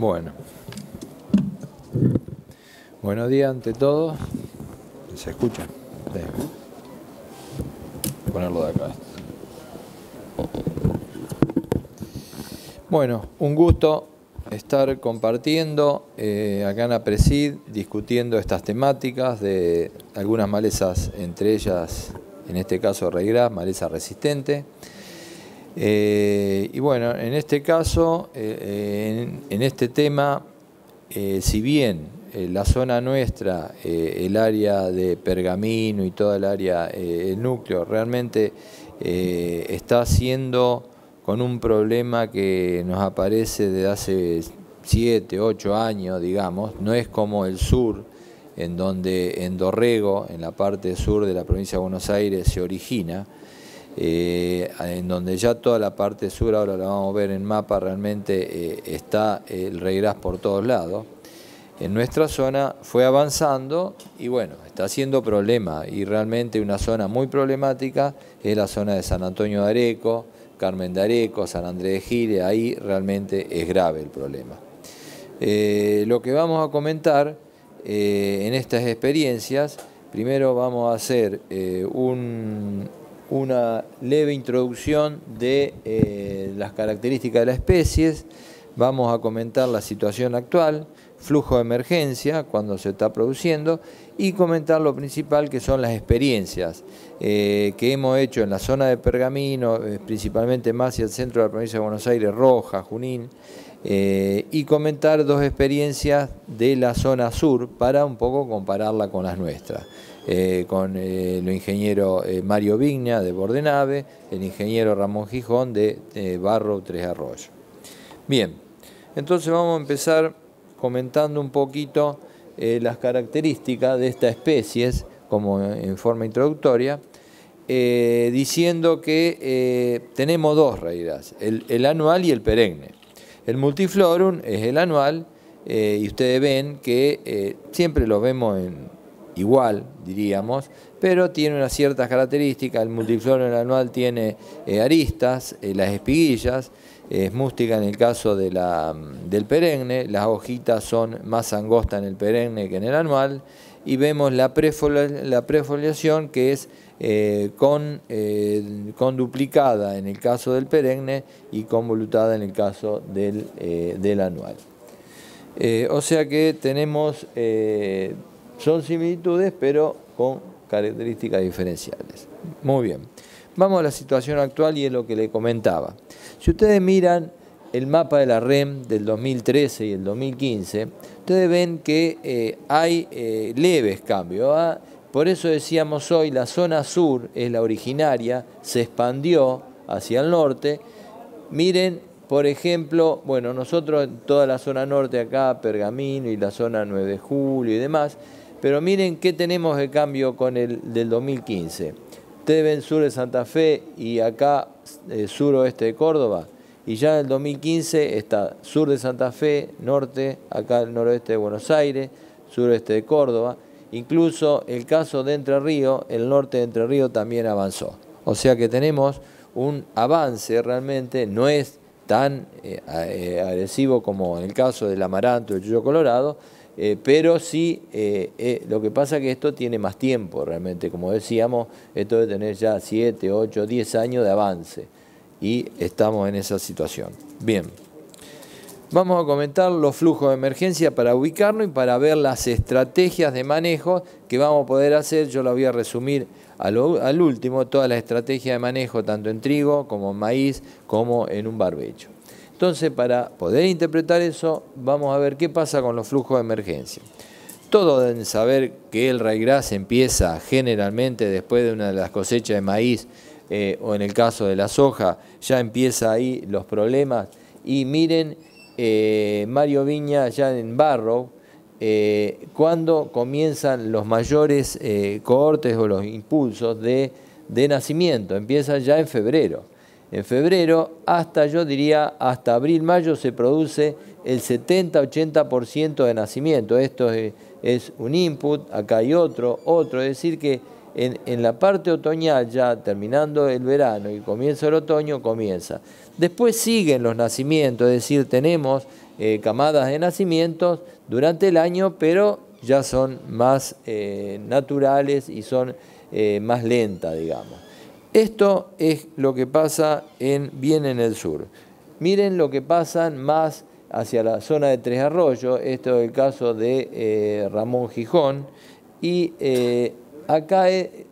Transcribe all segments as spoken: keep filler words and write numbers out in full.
Bueno. Buenos días ante todo. ¿Se escucha? Sí. Voy a ponerlo de acá. Bueno, un gusto estar compartiendo eh, acá en APRESID, discutiendo estas temáticas de algunas malezas, entre ellas, en este caso, raygrass, maleza resistente. Eh, y bueno, en este caso, eh, en, en este tema, eh, si bien eh, la zona nuestra, eh, el área de Pergamino y toda el área, eh, el núcleo, realmente eh, está siendo con un problema que nos aparece desde hace siete, ocho años, digamos, no es como el sur, en donde en Dorrego, en la parte sur de la provincia de Buenos Aires, se origina, eh, en donde ya toda la parte sur, ahora la vamos a ver en mapa, realmente eh, está el raygrass por todos lados. En nuestra zona fue avanzando y bueno, está haciendo problema, y realmente una zona muy problemática es la zona de San Antonio de Areco, Carmen de Areco, San Andrés de Giles. Ahí realmente es grave el problema. Eh, lo que vamos a comentar eh, en estas experiencias, primero vamos a hacer eh, un, una leve introducción de eh, las características de las especies, vamos a comentar la situación actual, flujo de emergencia, cuando se está produciendo, y comentar lo principal, que son las experiencias eh, que hemos hecho en la zona de Pergamino, eh, principalmente más hacia el centro de la provincia de Buenos Aires, Rojas, Junín, eh, y comentar dos experiencias de la zona sur para un poco compararla con las nuestras, eh, con eh, el ingeniero eh, Mario Vigna de Bordenave, el ingeniero Ramón Gijón de eh, Barro Tres Arroyos. Bien, entonces vamos a empezar comentando un poquito eh, las características de estas especies, como en forma introductoria, eh, diciendo que eh, tenemos dos raygrass, el, el anual y el perenne. El multiflorum es el anual, eh, y ustedes ven que eh, siempre lo vemos en igual, diríamos, pero tiene unas ciertas características. El multiflorum, el anual, tiene eh, aristas, eh, las espiguillas, es mústica en el caso de la, del perenne, las hojitas son más angostas en el perenne que en el anual, y vemos la, prefolia, la prefoliación, que es eh, con, eh, con duplicada en el caso del perenne y convolutada en el caso del, eh, del anual. Eh, o sea que tenemos, eh, son similitudes, pero con características diferenciales. Muy bien, vamos a la situación actual y es lo que le comentaba. Si ustedes miran el mapa de la R E M del dos mil trece y el dos mil quince, ustedes ven que eh, hay eh, leves cambios, ¿ah? Por eso decíamos hoy, la zona sur es la originaria, se expandió hacia el norte. Miren, por ejemplo, bueno, nosotros en toda la zona norte acá, Pergamino y la zona nueve de julio y demás, pero miren qué tenemos de cambio con el del dos mil quince. Ustedes ven sur de Santa Fe y acá eh, suroeste de Córdoba, y ya en el dos mil quince está sur de Santa Fe, norte, acá el noroeste de Buenos Aires, sureste de Córdoba, incluso el caso de Entre Ríos, el norte de Entre Ríos también avanzó. O sea que tenemos un avance, realmente no es tan eh, eh, agresivo como en el caso del amaranto y el yuyo colorado, Eh, pero sí, eh, eh, lo que pasa es que esto tiene más tiempo realmente, como decíamos, esto debe tener ya siete, ocho, diez años de avance y estamos en esa situación. Bien, vamos a comentar los flujos de emergencia para ubicarnos y para ver las estrategias de manejo que vamos a poder hacer. Yo la voy a resumir a lo, al último, todas las estrategias de manejo tanto en trigo como en maíz como en un barbecho. Entonces, para poder interpretar eso, vamos a ver qué pasa con los flujos de emergencia. Todos deben saber que el raygrass empieza generalmente después de una de las cosechas de maíz, eh, o en el caso de la soja, ya empieza ahí los problemas. Y miren, eh, Mario Vigna ya en Barrow, eh, cuando comienzan los mayores eh, cohortes o los impulsos de, de nacimiento, empiezan ya en febrero. En febrero, hasta yo diría, hasta abril, mayo, se produce el setenta a ochenta por ciento de nacimiento. Esto es, es un input, acá hay otro, otro. Es decir que en, en la parte otoñal, ya terminando el verano y comienza el otoño, comienza. Después siguen los nacimientos, es decir, tenemos eh, camadas de nacimientos durante el año, pero ya son más eh, naturales y son eh, más lentas, digamos. Esto es lo que pasa en, bien en el sur. Miren lo que pasa más hacia la zona de Tres Arroyos. Esto es el caso de eh, Ramón Gijón. Y eh, acá eh,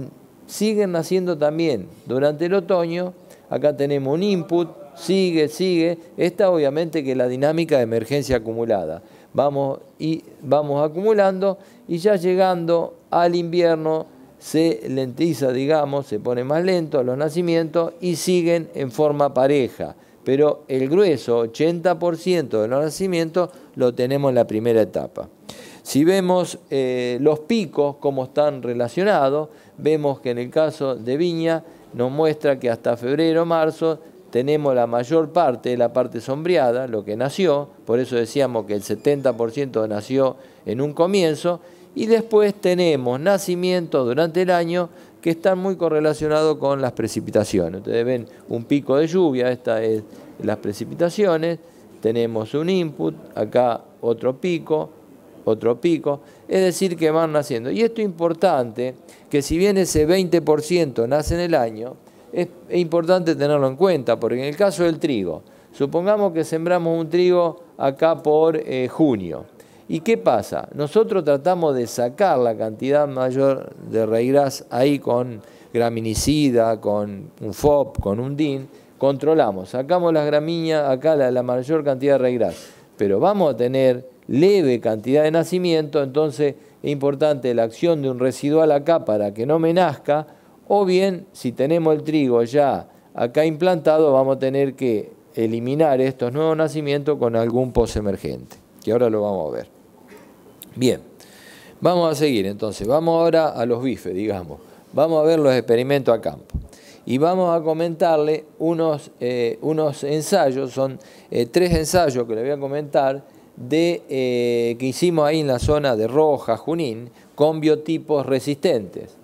siguen naciendo también durante el otoño. Acá tenemos un input, sigue, sigue. Esta obviamente que es la dinámica de emergencia acumulada. Vamos, y vamos acumulando y ya llegando al invierno se lentiza, digamos, se pone más lento los nacimientos y siguen en forma pareja. Pero el grueso, ochenta por ciento de los nacimientos, lo tenemos en la primera etapa. Si vemos eh, los picos, cómo están relacionados, vemos que en el caso de Viña nos muestra que hasta febrero, marzo, tenemos la mayor parte de la parte sombreada, lo que nació, por eso decíamos que el setenta por ciento nació en un comienzo, y después tenemos nacimientos durante el año que están muy correlacionados con las precipitaciones. Ustedes ven un pico de lluvia, esta es las precipitaciones, tenemos un input, acá otro pico, otro pico, es decir que van naciendo. Y esto es importante, que si bien ese veinte por ciento nace en el año, es importante tenerlo en cuenta, porque en el caso del trigo, supongamos que sembramos un trigo acá por eh, junio. ¿Y qué pasa? Nosotros tratamos de sacar la cantidad mayor de raíz ahí con graminicida, con un F O P, con un D I N, controlamos, sacamos las gramíneas, acá la, la mayor cantidad de raíz, pero vamos a tener leve cantidad de nacimiento, entonces es importante la acción de un residual acá para que no me nazca, o bien, si tenemos el trigo ya acá implantado, vamos a tener que eliminar estos nuevos nacimientos con algún posemergente, que ahora lo vamos a ver. Bien, vamos a seguir entonces, vamos ahora a los bifes, digamos. Vamos a ver los experimentos a campo. Y vamos a comentarle unos, eh, unos ensayos, son eh, tres ensayos que les voy a comentar, de, eh, que hicimos ahí en la zona de Roja, Junín, con biotipos resistentes.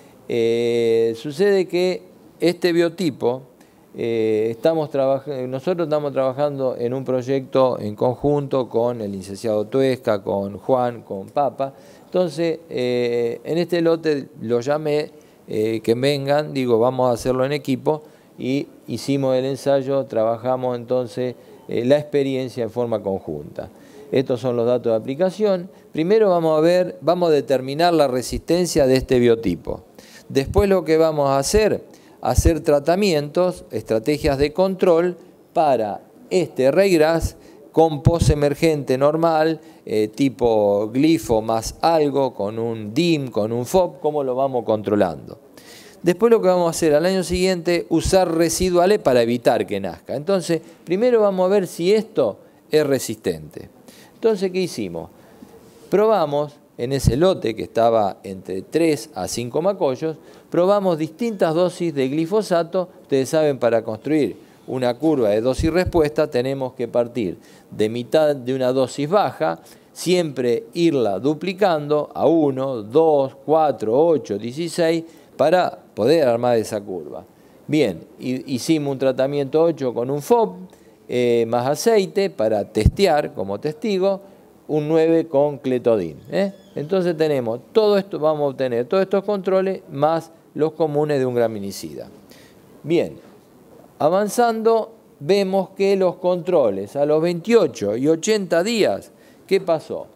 Eh, sucede que este biotipo, eh, estamos nosotros estamos trabajando en un proyecto en conjunto con el licenciado Tuesca, con Juan, con Papa. Entonces, eh, en este lote lo llamé, eh, que vengan, digo, vamos a hacerlo en equipo, y hicimos el ensayo, trabajamos entonces eh, la experiencia en forma conjunta. Estos son los datos de aplicación. Primero vamos a ver, vamos a determinar la resistencia de este biotipo. Después lo que vamos a hacer, hacer tratamientos, estrategias de control para este ryegrass con posemergente normal, eh, tipo glifo más algo, con un D I M, con un F O P, cómo lo vamos controlando. Después lo que vamos a hacer al año siguiente, usar residuales para evitar que nazca. Entonces, primero vamos a ver si esto es resistente. Entonces, ¿qué hicimos? Probamos en ese lote que estaba entre tres a cinco macollos, probamos distintas dosis de glifosato. Ustedes saben, para construir una curva de dosis-respuesta tenemos que partir de mitad de una dosis baja, siempre irla duplicando a uno, dos, cuatro, ocho, dieciséis, para poder armar esa curva. Bien, hicimos un tratamiento ocho con un F O P, eh, más aceite para testear como testigo, un nueve con cletodin. ¿eh? Entonces tenemos todo esto, vamos a obtener todos estos controles más los comunes de un graminicida. Bien, avanzando vemos que los controles a los veintiocho y ochenta días, ¿qué pasó?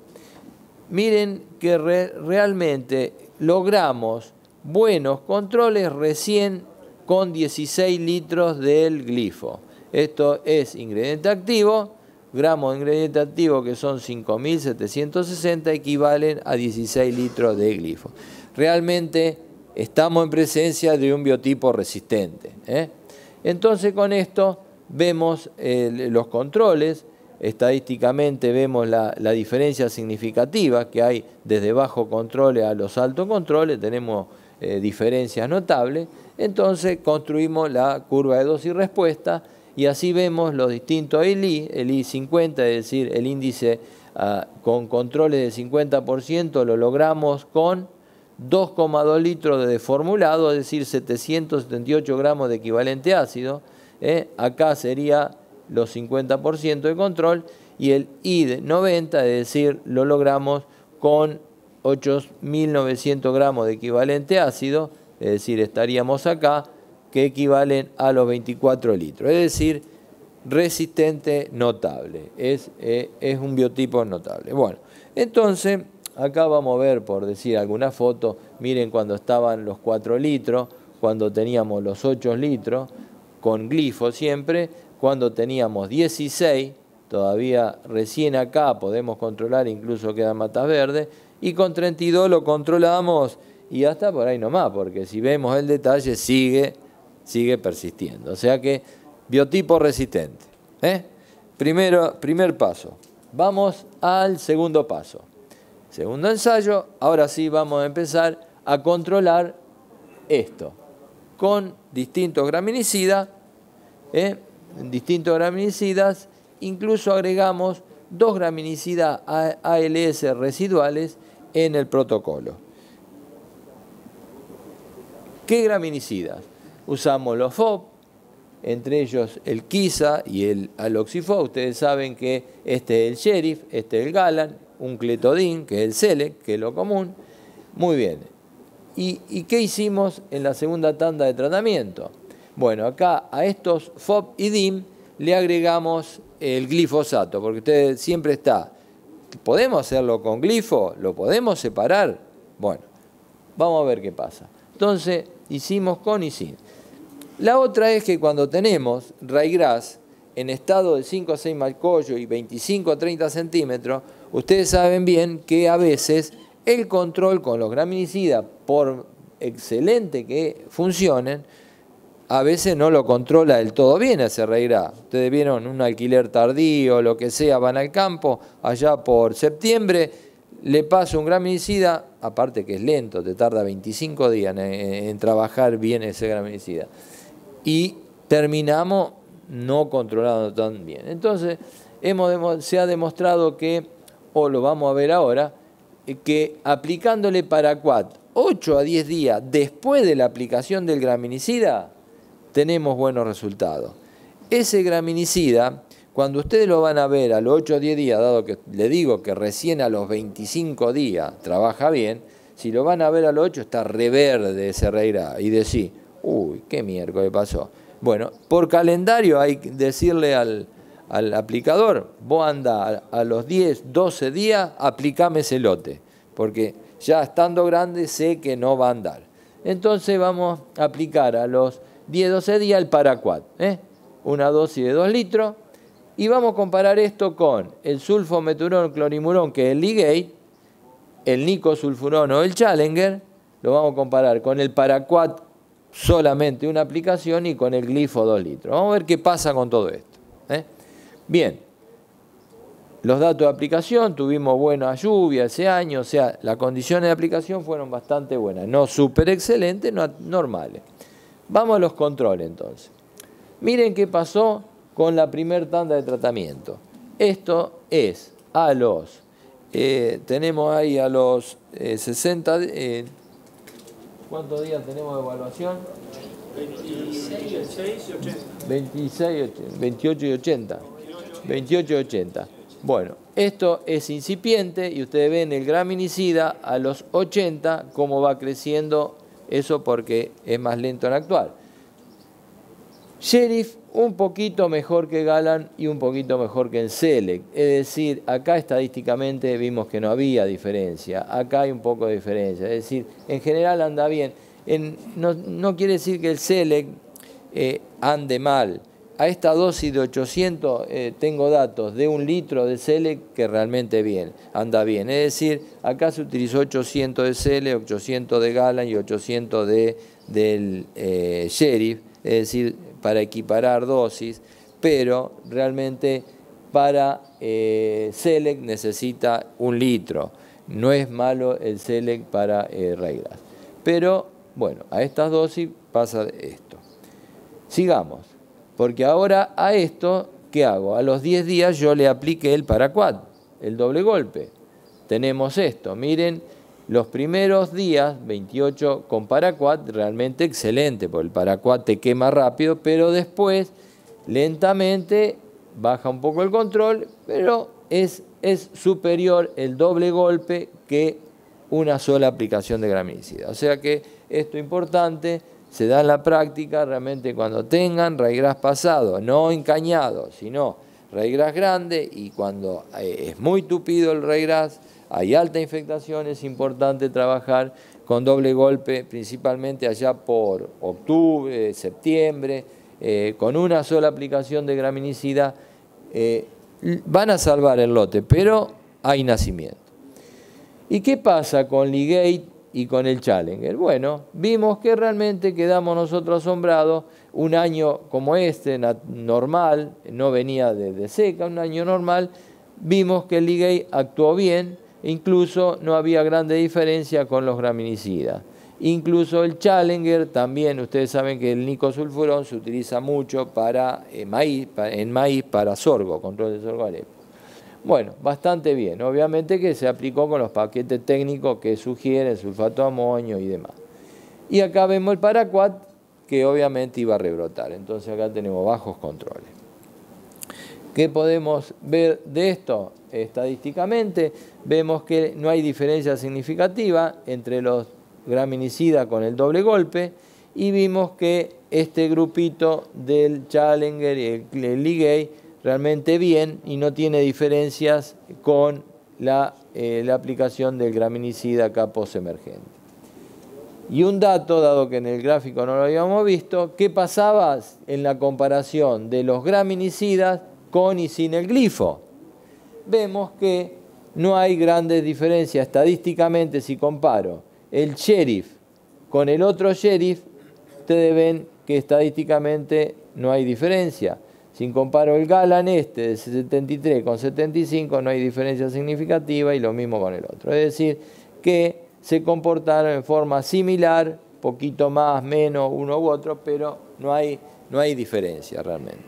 Miren que re, realmente logramos buenos controles recién con dieciséis litros del glifo. Esto es ingrediente activo, gramos de ingrediente activo que son cinco mil setecientos sesenta, equivalen a dieciséis litros de glifo. Realmente estamos en presencia de un biotipo resistente. ¿eh? Entonces con esto vemos eh, los controles, estadísticamente vemos la, la diferencia significativa que hay desde bajo controles a los altos controles, tenemos eh, diferencias notables. Entonces construimos la curva de dosis y respuesta, y así vemos los distintos E L I, el I cincuenta, es decir, el índice uh, con controles del cincuenta por ciento lo logramos con dos coma dos litros de formulado, es decir, setecientos setenta y ocho gramos de equivalente ácido. ¿eh? Acá sería los cincuenta por ciento de control, y el I D noventa, es decir, lo logramos con ocho mil novecientos gramos de equivalente ácido, es decir, estaríamos acá, que equivalen a los veinticuatro litros, es decir, resistente notable, es, eh, es un biotipo notable. Bueno, entonces, acá vamos a ver, por decir alguna foto, miren cuando estaban los cuatro litros, cuando teníamos los ocho litros, con glifo siempre, cuando teníamos dieciséis, todavía recién acá podemos controlar, incluso quedan matas verdes, y con treinta y dos lo controlamos y hasta por ahí nomás, porque si vemos el detalle sigue, sigue persistiendo. O sea que biotipo resistente. ¿eh? Primero, primer paso. Vamos al segundo paso. Segundo ensayo, ahora sí vamos a empezar a controlar esto con distintos graminicidas, ¿eh? distintos graminicidas, incluso agregamos dos graminicidas A L S residuales en el protocolo. ¿Qué graminicidas? Usamos los F O P, entre ellos el Kisa y el Aloxifop. Ustedes saben que este es el Sheriff, este es el Galan, un Cletodin, que es el Select, que es lo común. Muy bien. ¿Y, ¿Y qué hicimos en la segunda tanda de tratamiento? Bueno, acá a estos F O P y D I M le agregamos el glifosato, porque usted siempre está, ¿podemos hacerlo con glifo? ¿Lo podemos separar? Bueno, vamos a ver qué pasa. Entonces, hicimos con y sin. La otra es que cuando tenemos ryegrass en estado de cinco a seis malcollo y veinticinco a treinta centímetros, ustedes saben bien que a veces el control con los graminicidas, por excelente que funcionen, a veces no lo controla del todo bien ese ryegrass. Ustedes vieron un alquiler tardío, lo que sea, van al campo, allá por septiembre, le pasa un graminicida, aparte que es lento, te tarda veinticinco días en, en trabajar bien ese graminicida. Y terminamos no controlando tan bien. Entonces, hemos, se ha demostrado que, o lo vamos a ver ahora, que aplicándole Paraquat ocho a diez días después de la aplicación del graminicida, tenemos buenos resultados. Ese graminicida, cuando ustedes lo van a ver a los ocho o diez días, dado que le digo que recién a los veinticinco días trabaja bien, si lo van a ver a los ocho está reverde ese ryegrass y decir, uy, qué miércoles pasó. Bueno, por calendario hay que decirle al, al aplicador, vos anda a, a los diez, doce días, aplicame ese lote, porque ya estando grande sé que no va a andar. Entonces vamos a aplicar a los diez, doce días el Paraquat, ¿eh? una dosis de dos litros, y vamos a comparar esto con el sulfometurón clorimurón, que es el Ligate, el nicosulfurón o el Challenger, lo vamos a comparar con el Paraquat solamente una aplicación y con el glifo dos litros. Vamos a ver qué pasa con todo esto. ¿eh? Bien, los datos de aplicación, tuvimos buena lluvia ese año, o sea, las condiciones de aplicación fueron bastante buenas, no súper excelentes, no normales. Vamos a los controles entonces. Miren qué pasó con la primer tanda de tratamiento. Esto es a los, eh, tenemos ahí a los eh, sesenta, eh, ¿cuántos días tenemos de evaluación? veintiséis, veintiocho y ochenta. veintiocho y ochenta. Bueno, esto es incipiente y ustedes ven el graminicida a los ochenta, cómo va creciendo eso porque es más lento en actuar. Sheriff un poquito mejor que Galan y un poquito mejor que el Select. Es decir, acá estadísticamente vimos que no había diferencia. Acá hay un poco de diferencia. Es decir, en general anda bien. En, no, no quiere decir que el Select eh, ande mal. A esta dosis de ochocientos eh, tengo datos de un litro de Select que realmente bien, anda bien. Es decir, acá se utilizó ochocientos de Select, ochocientos de Galan y ochocientos de, del eh, Sheriff. Es decir, para equiparar dosis, pero realmente para eh, Select necesita un litro. No es malo el Select para eh, ryegrass. Pero, bueno, a estas dosis pasa esto. Sigamos, porque ahora a esto, ¿qué hago? A los diez días yo le apliqué el Paraquat, el doble golpe. Tenemos esto, miren, los primeros días, veintiocho con Paraquat, realmente excelente, porque el Paraquat te quema rápido, pero después, lentamente, baja un poco el control, pero es, es superior el doble golpe que una sola aplicación de graminicida. O sea que esto es importante, se da en la práctica realmente cuando tengan raigrás pasado, no encañado, sino raigrás grande, y cuando es muy tupido el raigrás, hay alta infectación, es importante trabajar con doble golpe, principalmente allá por octubre, septiembre, eh, con una sola aplicación de graminicida, eh, van a salvar el lote, pero hay nacimiento. ¿Y qué pasa con Ligate y con el Challenger? Bueno, vimos que realmente quedamos nosotros asombrados. Un año como este, normal, no venía de, de seca, un año normal, vimos que el Ligate actuó bien, incluso no había grande diferencia con los graminicidas. Incluso el Challenger también, ustedes saben que el nicosulfurón se utiliza mucho para, eh, maíz, para, en maíz para sorgo, control de sorgo alepo. Bueno, bastante bien. Obviamente que se aplicó con los paquetes técnicos que sugieren sulfato de amonio y demás. Y acá vemos el paraquat, que obviamente iba a rebrotar. Entonces acá tenemos bajos controles. ¿Qué podemos ver de esto? Estadísticamente vemos que no hay diferencia significativa entre los graminicidas con el doble golpe, y vimos que este grupito del Challenger y el, el Ligate realmente bien, y no tiene diferencias con la, eh, la aplicación del graminicida acá post-emergente. Y un dato, dado que en el gráfico no lo habíamos visto, ¿qué pasaba en la comparación de los graminicidas con y sin el glifo? Vemos que no hay grandes diferencias estadísticamente. Si comparo el Sheriff con el otro Sheriff, ustedes ven que estadísticamente no hay diferencia. Si comparo el Galan este de setenta y tres con setenta y cinco, no hay diferencia significativa, y lo mismo con el otro. Es decir, que se comportaron en forma similar, poquito más, menos, uno u otro, pero no hay, no hay diferencia realmente.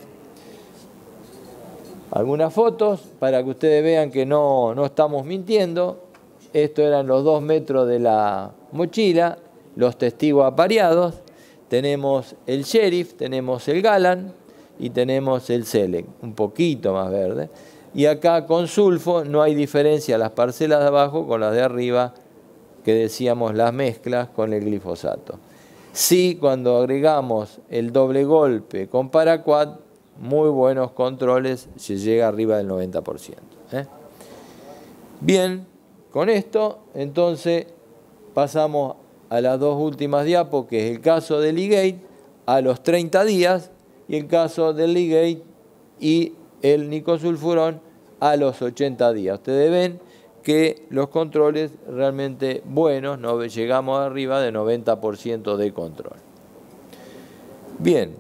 Algunas fotos para que ustedes vean que no, no estamos mintiendo. Estos eran los dos metros de la mochila, los testigos apareados. Tenemos el Sheriff, tenemos el Galan y tenemos el Select, un poquito más verde. Y acá con sulfo no hay diferencia las parcelas de abajo con las de arriba, que decíamos las mezclas con el glifosato. Sí, cuando agregamos el doble golpe con paraquat, muy buenos controles, se llega arriba del noventa por ciento. ¿eh? Bien, con esto entonces pasamos a las dos últimas diapos, que es el caso del Ligate a los treinta días, y el caso del Ligate y el nicosulfurón a los ochenta días. Ustedes ven que los controles realmente buenos, no llegamos arriba de noventa por ciento de control. Bien,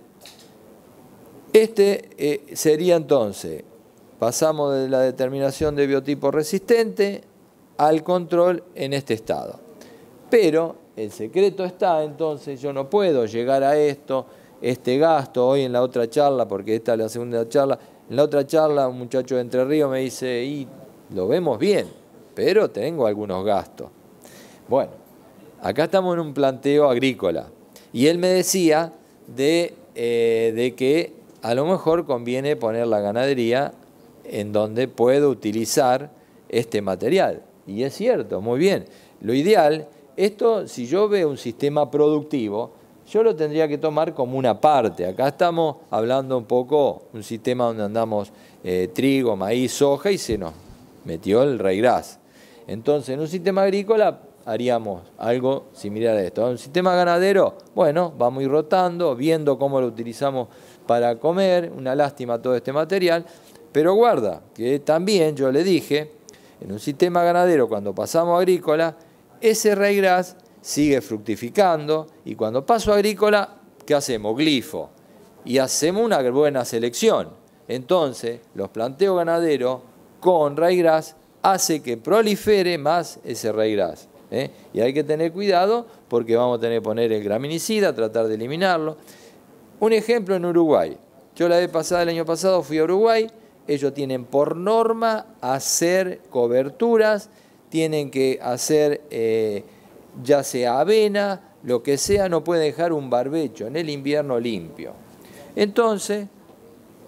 este eh, sería entonces, pasamos de la determinación de biotipo resistente al control en este estado. Pero el secreto está, entonces, yo no puedo llegar a esto, este gasto, hoy en la otra charla, porque esta es la segunda charla, en la otra charla un muchacho de Entre Ríos me dice, y lo vemos bien, pero tengo algunos gastos. Bueno, acá estamos en un planteo agrícola, y él me decía de, eh, de que a lo mejor conviene poner la ganadería en donde puedo utilizar este material. Y es cierto, muy bien. Lo ideal, esto, si yo veo un sistema productivo, yo lo tendría que tomar como una parte. Acá estamos hablando un poco, un sistema donde andamos eh, trigo, maíz, soja, y se nos metió el raigrás. Entonces, en un sistema agrícola haríamos algo similar a esto. En un sistema ganadero, bueno, vamos a ir rotando, viendo cómo lo utilizamos para comer. Una lástima todo este material, pero guarda, que también yo le dije, en un sistema ganadero, cuando pasamos a agrícola, ese raigrás sigue fructificando, y cuando paso a agrícola, ¿qué hacemos? Glifo. Y hacemos una buena selección. Entonces, los planteos ganaderos con raigrás hace que prolifere más ese raigrás. ¿eh? Y hay que tener cuidado, porque vamos a tener que poner el graminicida, tratar de eliminarlo. Un ejemplo en Uruguay. Yo la vez pasada, el año pasado, fui a Uruguay. Ellos tienen por norma hacer coberturas, tienen que hacer eh, ya sea avena, lo que sea, no puede dejar un barbecho en el invierno limpio. Entonces,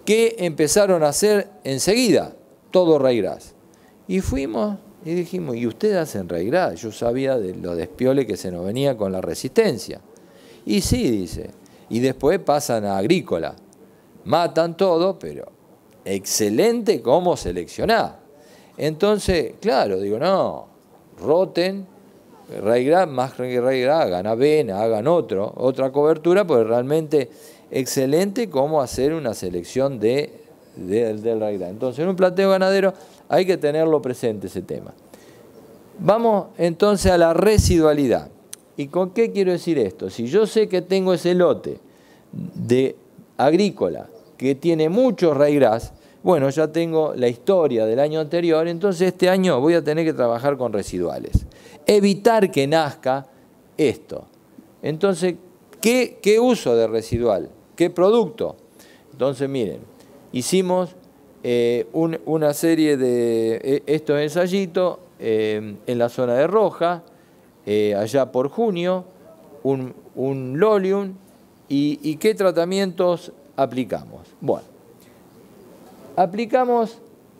que empezaron a hacer enseguida todo Raigras. Y fuimos y dijimos, ¿y ustedes hacen Raigras? Yo sabía de lo despiole que se nos venía con la resistencia. Y sí, dice, y después pasan a Agrícola. Matan todo, pero excelente cómo seleccionar. Entonces, claro, digo, no, roten, Raigras, más que Raigras, hagan avena, hagan otro, otra cobertura, porque realmente excelente cómo hacer una selección de, de, del Raigras. Entonces, en un planteo ganadero hay que tenerlo presente ese tema. Vamos entonces a la residualidad. ¿Y con qué quiero decir esto? Si yo sé que tengo ese lote de Agrícola que tiene muchos Raigras, bueno, ya tengo la historia del año anterior, entonces este año voy a tener que trabajar con residuales. Evitar que nazca esto. Entonces, ¿qué, qué uso de residual? ¿Qué producto? Entonces, miren, hicimos eh, un, una serie de eh, estos ensayitos eh, en la zona de Roja, eh, allá por junio, un, un Lolium, y, y ¿qué tratamientos aplicamos? Bueno, aplicamos,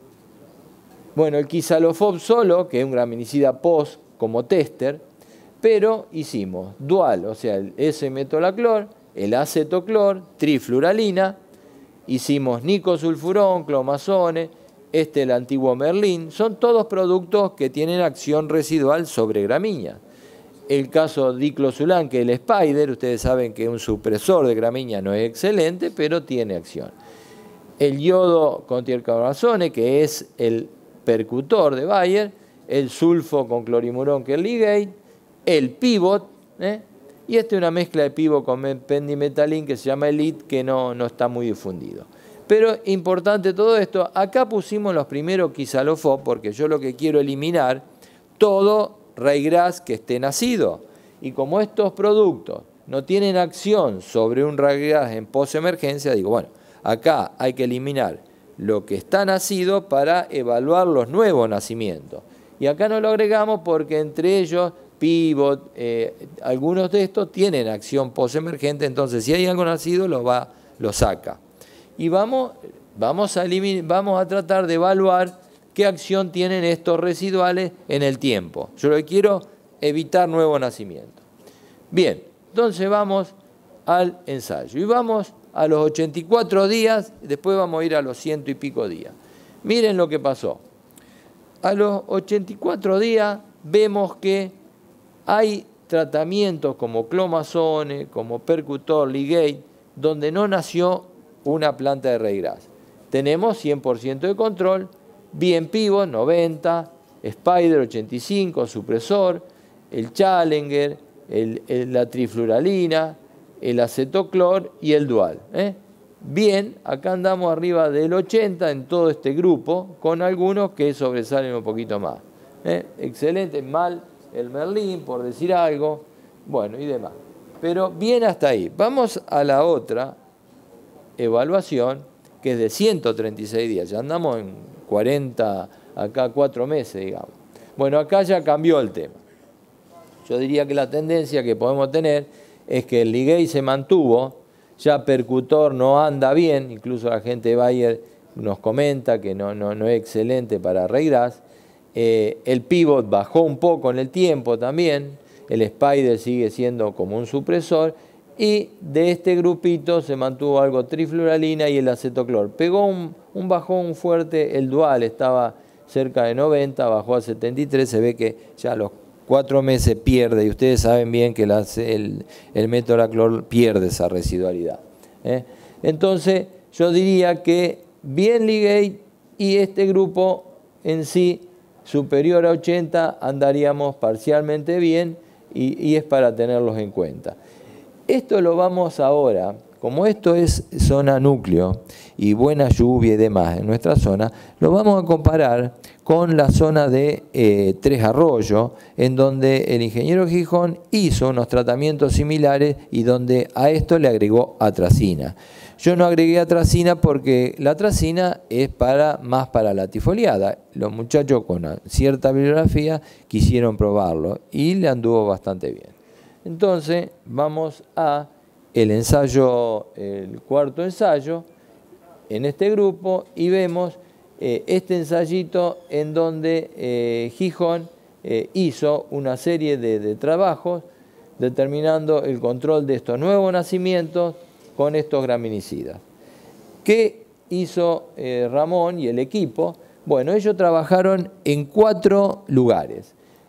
bueno, el Quisalofop solo, que es un graminicida post como tester, pero hicimos dual, o sea, el S-metolaclor, el acetoclor, trifluralina, hicimos nicosulfurón, clomazone, este el antiguo Merlin, son todos productos que tienen acción residual sobre gramíneas. El caso diclosulán, que es el Spider, ustedes saben que un supresor de gramínea no es excelente, pero tiene acción. El yodo con tiercarbazone, que es el percutor de Bayer, el sulfo con clorimurón, que es el Ligate, el pivot, ¿eh? y este es una mezcla de pivot con pendimetalín que se llama Elite, que no, no está muy difundido. Pero importante todo esto, acá pusimos los primeros Quisalofop, porque yo lo que quiero eliminar, todo Raigras que esté nacido. Y como estos productos no tienen acción sobre un Raigras en posemergencia, digo, bueno, acá hay que eliminar lo que está nacido para evaluar los nuevos nacimientos. Y acá no lo agregamos porque entre ellos, pivot, eh, algunos de estos tienen acción posemergente, entonces si hay algo nacido lo, va, lo saca. Y vamos, vamos, a eliminar, vamos a tratar de evaluar qué acción tienen estos residuales en el tiempo. Yo lo que quiero evitar nuevo nacimiento. Bien, entonces vamos al ensayo. Y vamos a los ochenta y cuatro días, después vamos a ir a los ciento y pico días. Miren lo que pasó. A los ochenta y cuatro días vemos que hay tratamientos como clomazone, como percutor, Ligate, donde no nació una planta de Raigras. Tenemos cien por ciento de control, bien pivot, noventa, Spider, ochenta y cinco, supresor, el Challenger, el, el, la trifluralina, el acetoclor y el dual. ¿eh? Bien, acá andamos arriba del ochenta en todo este grupo, con algunos que sobresalen un poquito más. ¿eh? Excelente, mal el Merlin, por decir algo, bueno, y demás. Pero bien hasta ahí. Vamos a la otra evaluación, que es de ciento treinta y seis días. Ya andamos en cuarenta, acá cuatro meses, digamos. Bueno, acá ya cambió el tema. Yo diría que la tendencia que podemos tener es que el Ligate se mantuvo, ya percutor no anda bien, incluso la gente de Bayer nos comenta que no, no, no es excelente para Raigras. Eh, el pivot bajó un poco en el tiempo también, el Spider sigue siendo como un supresor, y de este grupito se mantuvo algo trifluralina y el acetoclor. Pegó un, un bajón fuerte, el dual estaba cerca de noventa, bajó a setenta y tres, se ve que ya a los cuatro meses pierde, y ustedes saben bien que la, el, el metolaclor pierde esa residualidad. ¿eh? Entonces yo diría que bien Ligate y este grupo en sí superior a ochenta andaríamos parcialmente bien y, y es para tenerlos en cuenta. Esto lo vamos ahora, como esto es zona núcleo y buena lluvia y demás en nuestra zona, lo vamos a comparar con la zona de eh, Tres Arroyos, en donde el ingeniero Gijón hizo unos tratamientos similares y donde a esto le agregó atracina. Yo no agregué atracina porque la atracina es para, más para la tifoliada. Los muchachos con cierta bibliografía quisieron probarlo y le anduvo bastante bien. Entonces vamos a el ensayo, el cuarto ensayo, en este grupo y vemos eh, este ensayito en donde eh, Gijón eh, hizo una serie de, de trabajos determinando el control de estos nuevos nacimientos con estos graminicidas. ¿Qué hizo eh, Ramón y el equipo? Bueno, ellos trabajaron en cuatro lugares.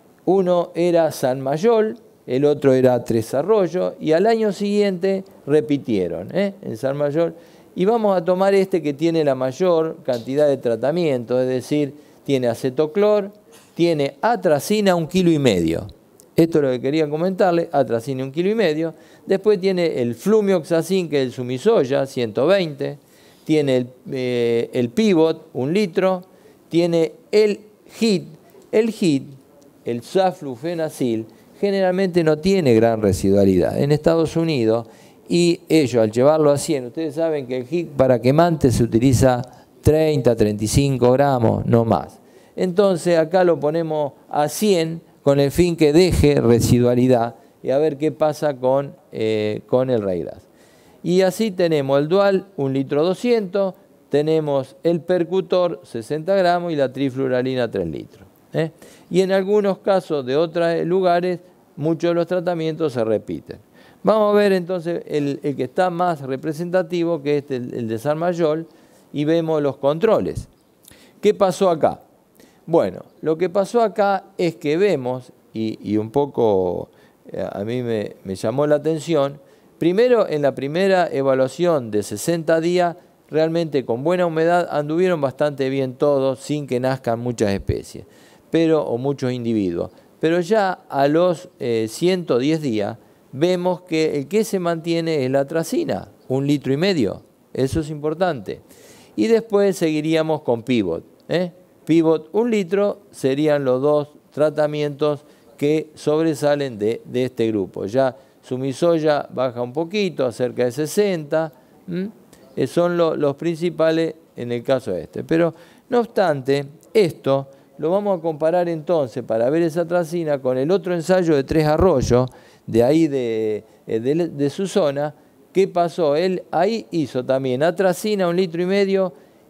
Uno era San Mayol, el otro era Tres Arroyos, y al año siguiente repitieron ¿eh? en San Mayol. Y vamos a tomar este que tiene la mayor cantidad de tratamiento, es decir, tiene acetoclor, tiene atracina un kilo y medio. Esto es lo que quería comentarle, atracina un kilo y medio. Después tiene el flumioxacin, que es el sumisoya, ciento veinte. Tiene el, eh, el pivot, un litro. Tiene el hit. El hit, el saflufenacil, generalmente no tiene gran residualidad. En Estados Unidos, y ellos al llevarlo a cien, ustedes saben que el hit para quemante se utiliza treinta, treinta y cinco gramos, no más. Entonces acá lo ponemos a cien con el fin que deje residualidad y a ver qué pasa con, eh, con el Reigras. Y así tenemos el dual, un litro doscientos, tenemos el percutor, sesenta gramos, y la trifluoralina, tres litros. ¿eh? Y en algunos casos de otros lugares, muchos de los tratamientos se repiten. Vamos a ver entonces el, el que está más representativo, que es el, el de San Mayol, y vemos los controles. ¿Qué pasó acá? Bueno, lo que pasó acá es que vemos, y, y un poco eh, a mí me, me llamó la atención, primero en la primera evaluación de sesenta días, realmente con buena humedad anduvieron bastante bien todos, sin que nazcan muchas especies, pero, o muchos individuos. Pero ya a los eh, ciento diez días, vemos que el que se mantiene es la atracina, un litro y medio, eso es importante. Y después seguiríamos con pivot, ¿eh? Pivot, un litro, serían los dos tratamientos que sobresalen de, de este grupo. Ya sumisoya baja un poquito, a cerca de sesenta, ¿m? son lo, los principales en el caso de este. Pero no obstante, esto lo vamos a comparar entonces para ver esa atracina con el otro ensayo de Tres Arroyos, de ahí de, de, de su zona. ¿Qué pasó? Él ahí hizo también atracina, un litro y medio,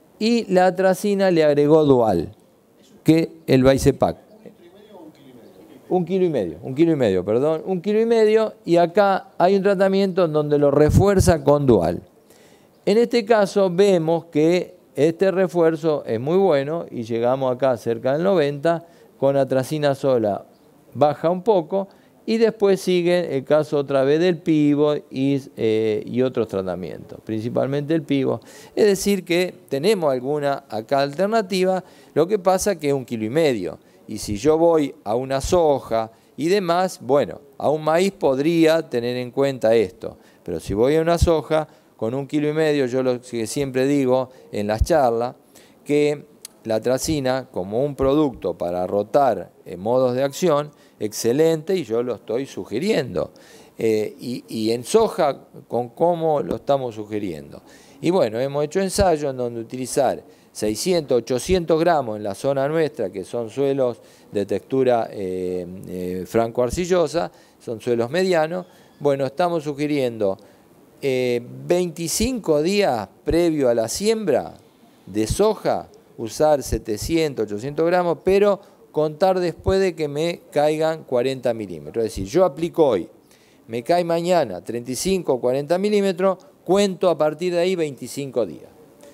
y la atracina le agregó dual, que el Vaissepac. Un kilo y medio, un kilo y medio, perdón, un kilo y medio, y acá hay un tratamiento en donde lo refuerza con dual. En este caso vemos que este refuerzo es muy bueno y llegamos acá cerca del noventa, con atracina sola baja un poco, y después sigue el caso otra vez del pivot y, eh, y otros tratamientos, principalmente el pivot. Es decir que tenemos alguna acá alternativa, lo que pasa que es un kilo y medio. Y si yo voy a una soja y demás, bueno, a un maíz podría tener en cuenta esto. Pero si voy a una soja, con un kilo y medio, yo lo que siempre digo en las charlas, que la atracina como un producto para rotar en modos de acción, excelente, y yo lo estoy sugiriendo. Eh, y, y en soja, con cómo lo estamos sugiriendo. Y bueno, hemos hecho ensayos en donde utilizar seiscientos, ochocientos gramos en la zona nuestra, que son suelos de textura eh, eh, franco-arcillosa, son suelos medianos. Bueno, estamos sugiriendo eh, veinticinco días previo a la siembra de soja, usar setecientos, ochocientos gramos, pero contar después de que me caigan cuarenta milímetros. Es decir, yo aplico hoy, me cae mañana treinta y cinco o cuarenta milímetros, cuento a partir de ahí veinticinco días.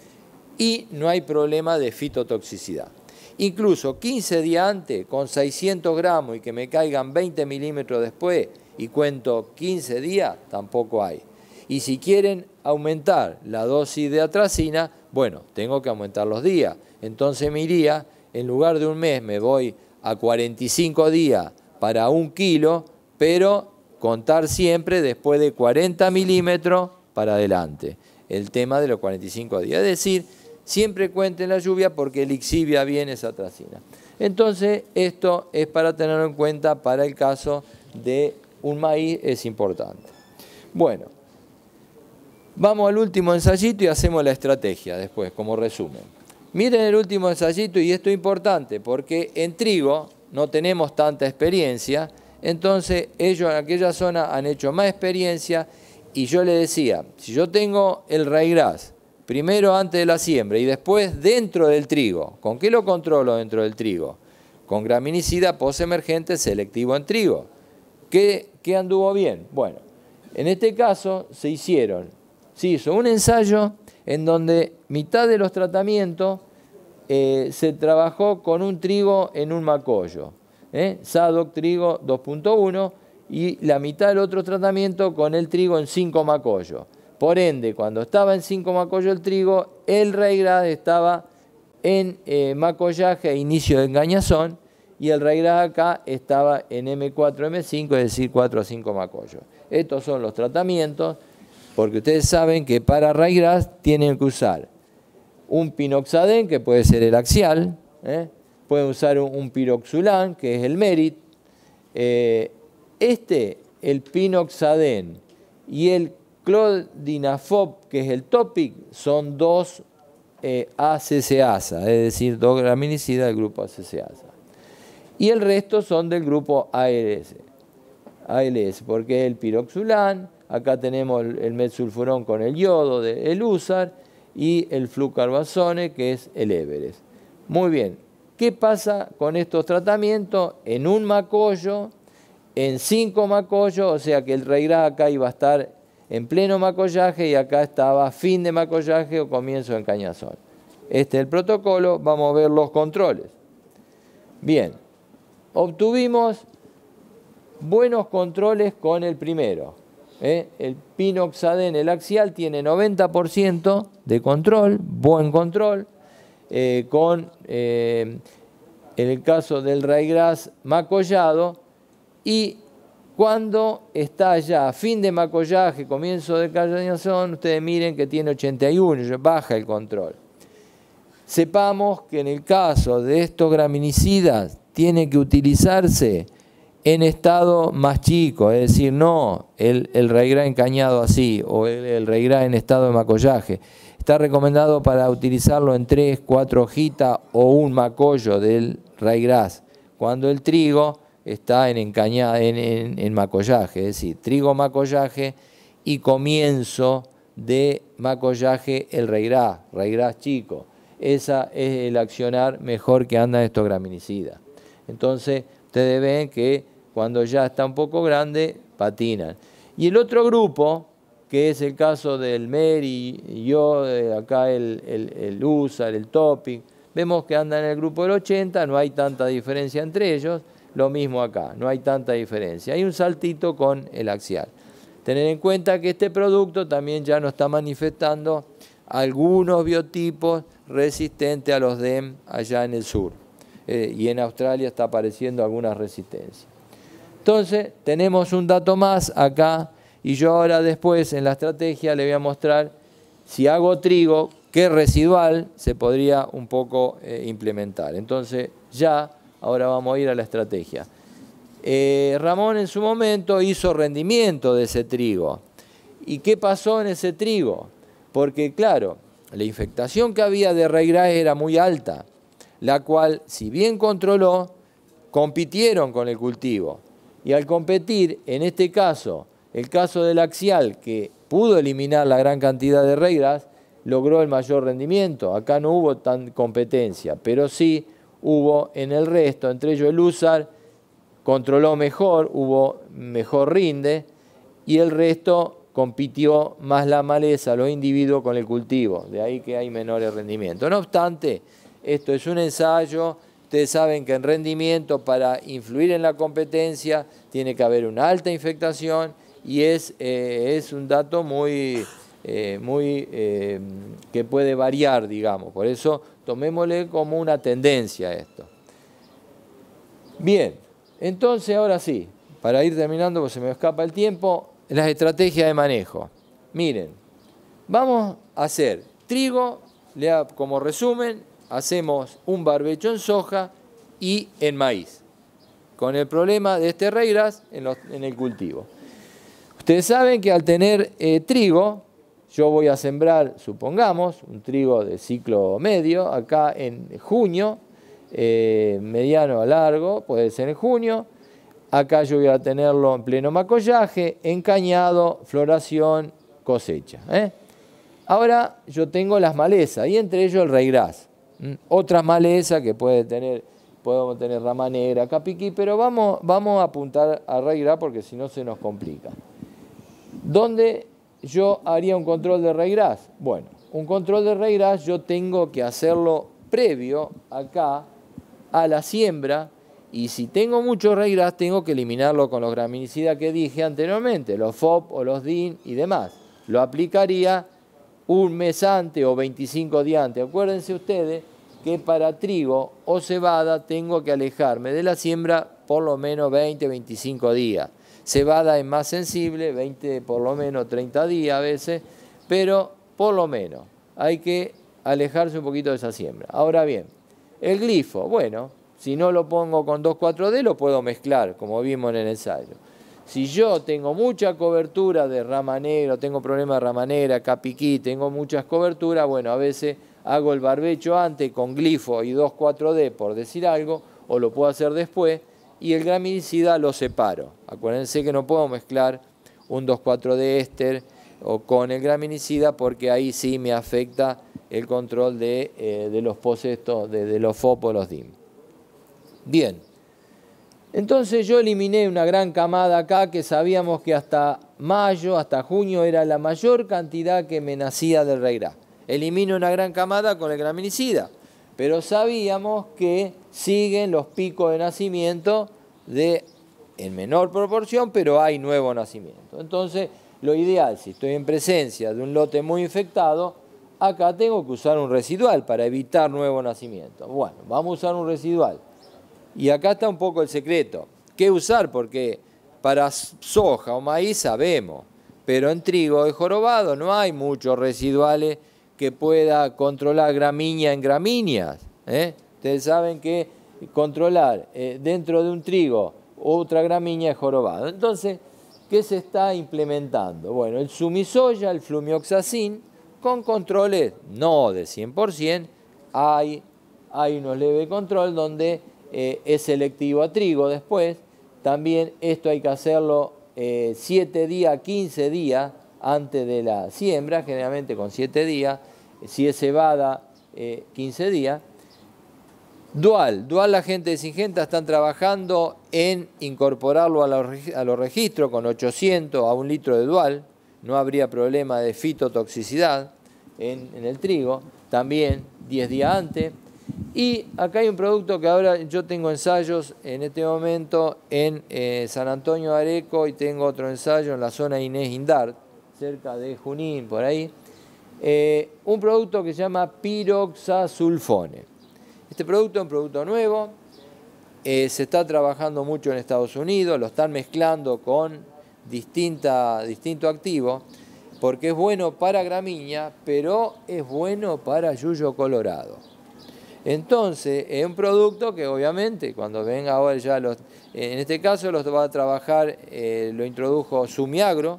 Y no hay problema de fitotoxicidad. Incluso quince días antes, con seiscientos gramos y que me caigan veinte milímetros después y cuento quince días, tampoco hay. Y si quieren aumentar la dosis de atracina, bueno, tengo que aumentar los días. Entonces me iría, en lugar de un mes, me voy a cuarenta y cinco días para un kilo, pero contar siempre después de cuarenta milímetros para adelante. El tema de los cuarenta y cinco días. Es decir, siempre cuenten la lluvia porque lixivia bien esa atracina. Entonces, esto es para tenerlo en cuenta para el caso de un maíz, es importante. Bueno, vamos al último ensayito y hacemos la estrategia después, como resumen. Miren el último ensayito, y esto es importante porque en trigo no tenemos tanta experiencia, entonces ellos en aquella zona han hecho más experiencia, y yo les decía, si yo tengo el Reigras, primero antes de la siembra y después dentro del trigo. ¿Con qué lo controlo dentro del trigo? Con graminicida postemergente selectivo en trigo. ¿Qué, qué anduvo bien? Bueno, en este caso se hicieron, se hizo un ensayo en donde mitad de los tratamientos eh, se trabajó con un trigo en un macollo, ¿eh? SADOC trigo dos punto uno, y la mitad del otro tratamiento con el trigo en cinco macollos. Por ende, cuando estaba en cinco macollos el trigo, el Reigras estaba en eh, macollaje e inicio de engañazón, y el Reigras acá estaba en eme cuatro eme cinco, es decir, cuatro a cinco macollos. Estos son los tratamientos, porque ustedes saben que para Reigras tienen que usar un pinoxadén, que puede ser el axial, ¿eh? pueden usar un, un piroxulán, que es el Merit. Eh, este, el pinoxadén, y el clodinafop, que es el Topic, son dos eh, aceceasa, es decir, dos graminicidas del grupo aceceasa. Y el resto son del grupo A L S, A L S, porque el piroxulán, acá tenemos el, el metsulfurón con el yodo del U S A R, y el flucarbazone, que es el Everest. Muy bien, ¿qué pasa con estos tratamientos? En un macollo, en cinco macollos, o sea que el Reigras acá iba a estar en pleno macollaje y acá estaba fin de macollaje o comienzo de encañazón. Este es el protocolo, vamos a ver los controles. Bien, obtuvimos buenos controles con el primero. ¿eh? El pinoxadén, el axial, tiene noventa por ciento de control, buen control, eh, con, eh, en el caso del Reigras macollado, y cuando está ya a fin de macollaje, comienzo de encañazón, ustedes miren que tiene ochenta y uno, baja el control. Sepamos que en el caso de estos graminicidas tiene que utilizarse en estado más chico, es decir, no el, el Reigras encañado así o el, el Reigras en estado de macollaje. Está recomendado para utilizarlo en tres, cuatro hojitas o un macollo del Reigras, cuando el trigo está en, encaña, en, en, en macollaje, es decir, trigo macollaje y comienzo de macollaje el Reigras, Reigras chico. Ese es el accionar mejor que andan estos graminicidas. Entonces, ustedes ven que cuando ya está un poco grande, patinan. Y el otro grupo, que es el caso del Meri y yo, acá el, el, el U S A R, el Topic, vemos que andan en el grupo del ochenta, no hay tanta diferencia entre ellos. Lo mismo acá, no hay tanta diferencia. Hay un saltito con el axial. Tener en cuenta que este producto también ya nos está manifestando algunos biotipos resistentes a los D E M allá en el sur. Eh, y en Australia está apareciendo alguna resistencia. Entonces, tenemos un dato más acá, y yo ahora después en la estrategia le voy a mostrar si hago trigo, qué residual se podría un poco eh, implementar. Entonces, ya... Ahora vamos a ir a la estrategia. Eh, Ramón en su momento hizo rendimiento de ese trigo. ¿Y qué pasó en ese trigo? Porque claro, la infectación que había de Reigras era muy alta, la cual, si bien controló, compitieron con el cultivo. Y al competir, en este caso, el caso del axial, que pudo eliminar la gran cantidad de Reigras, logró el mayor rendimiento. Acá no hubo tan competencia, pero sí hubo en el resto, entre ellos el U S A R, controló mejor, hubo mejor rinde, y el resto compitió más la maleza, los individuos con el cultivo, de ahí que hay menores rendimientos. No obstante, esto es un ensayo, ustedes saben que en rendimiento, para influir en la competencia, tiene que haber una alta infectación, y es, eh, es un dato muy, eh, muy eh, que puede variar, digamos, por eso tomémosle como una tendencia a esto. Bien, entonces ahora sí, para ir terminando, porque se me escapa el tiempo, las estrategias de manejo. Miren, vamos a hacer trigo, como resumen, hacemos un barbecho en soja y en maíz, con el problema de este Reigras en, los, en el cultivo. Ustedes saben que al tener eh, trigo, yo voy a sembrar, supongamos, un trigo de ciclo medio, acá en junio, eh, mediano a largo, puede ser en junio. Acá yo voy a tenerlo en pleno macollaje, encañado, floración, cosecha. ¿eh? Ahora yo tengo las malezas y entre ellos el raigrás. ¿Mm? Otras malezas que puede tener, podemos tener rama negra, capiquí, pero vamos, vamos a apuntar a raigrás porque si no se nos complica. ¿Dónde yo haría un control de raigrás? Bueno, un control de raigrás yo tengo que hacerlo previo acá a la siembra, y si tengo mucho raigrás tengo que eliminarlo con los graminicidas que dije anteriormente, los F O P o los D I N y demás. Lo aplicaría un mes antes o veinticinco días antes. Acuérdense ustedes que para trigo o cebada tengo que alejarme de la siembra por lo menos veinte a veinticinco días. Cebada es más sensible, veinte por lo menos, treinta días a veces, pero por lo menos hay que alejarse un poquito de esa siembra. Ahora bien, el glifo, bueno, si no lo pongo con dos cuatro D lo puedo mezclar, como vimos en el ensayo. Si yo tengo mucha cobertura de rama negra, tengo problemas de rama negra, capiquí, tengo muchas coberturas, bueno, a veces hago el barbecho antes con glifo y dos cuatro D, por decir algo, o lo puedo hacer después, y el graminicida lo separo. Acuérdense que no puedo mezclar un dos cuatro D éster o con el graminicida porque ahí sí me afecta el control de, eh, de los posestos, de, de los F O P o los D I M. Bien, entonces yo eliminé una gran camada acá que sabíamos que hasta mayo, hasta junio era la mayor cantidad que me nacía del raigrás. Elimino una gran camada con el graminicida, pero sabíamos que siguen los picos de nacimiento de, en menor proporción, pero hay nuevo nacimiento. Entonces, lo ideal, si estoy en presencia de un lote muy infectado, acá tengo que usar un residual para evitar nuevo nacimiento. Bueno, vamos a usar un residual. Y acá está un poco el secreto. ¿Qué usar? Porque para soja o maíz sabemos, pero en trigo y jorobado no hay muchos residuales que pueda controlar gramínea en gramíneas. ¿eh? Ustedes saben que controlar eh, dentro de un trigo otra gramínea es jorobado. Entonces, ¿qué se está implementando? Bueno, el sumisoya, el flumioxacin, con controles no de cien por ciento, hay, hay unos leve control donde eh, es selectivo a trigo después. También esto hay que hacerlo eh, siete días, quince días antes de la siembra, generalmente con siete días. Si es cebada, eh, quince días. Dual, Dual la gente de Syngenta están trabajando en incorporarlo a los, a los registros con ochocientos a un litro de Dual. No habría problema de fitotoxicidad en, en el trigo, también diez días antes. Y acá hay un producto que ahora yo tengo ensayos en este momento en eh, San Antonio de Areco y tengo otro ensayo en la zona Inés Indart, cerca de Junín, por ahí. Eh, un producto que se llama piroxasulfone. Este producto es un producto nuevo, eh, se está trabajando mucho en Estados Unidos, lo están mezclando con distinta, distinto activo, porque es bueno para gramínea, pero es bueno para yuyo colorado. Entonces, es un producto que obviamente, cuando venga ahora ya, los, en este caso los va a trabajar, eh, lo introdujo Sumiagro,